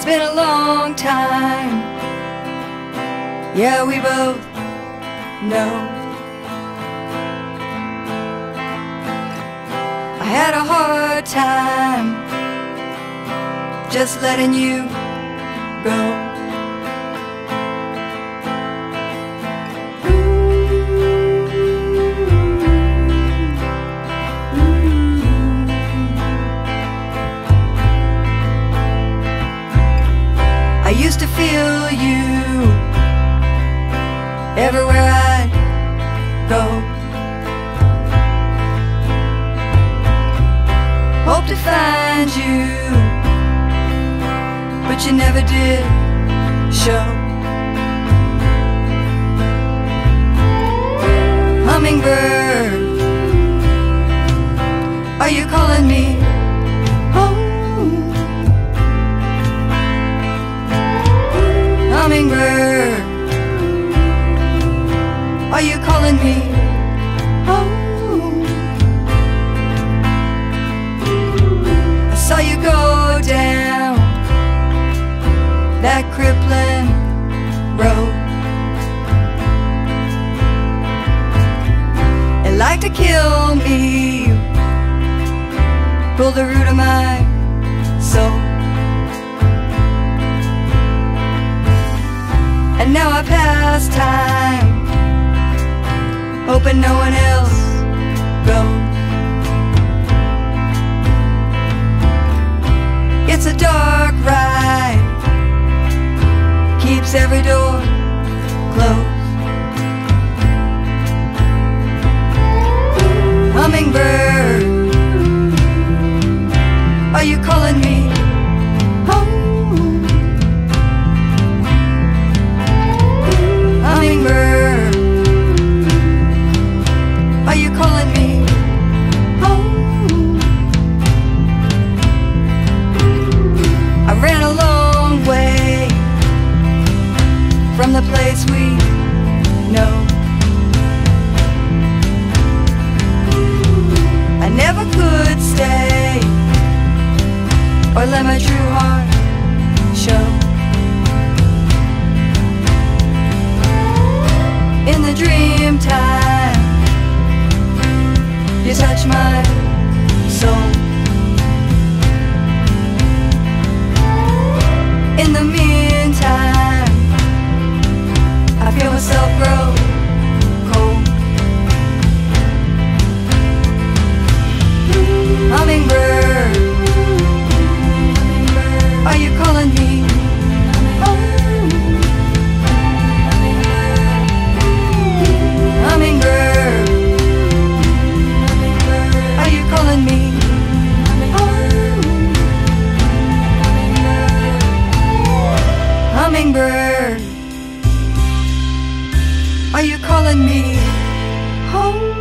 It's been a long time. Yeah, we both know. I had a hard time just letting you go. I used to feel you everywhere I go. Hope to find you, but you never did show. Hummingbird, are you calling me home? Hummingbird, are you calling me home? I saw you go down that crippling road. It like to kill me, pull the root of my soul. And now I pass time, hoping no one else goes. It's a dark ride, keeps every door closed. Hummingbird, are you calling me home? Hummingbird, are you calling me home? I ran a long way from the place we know. I never could stay or let my true heart show. In the dream time, you touch my soul. In the meantime, I feel myself grow cold. Hummingbird, are you calling me home? Hummingbird, are you calling me home? Hummingbird, are you calling me home?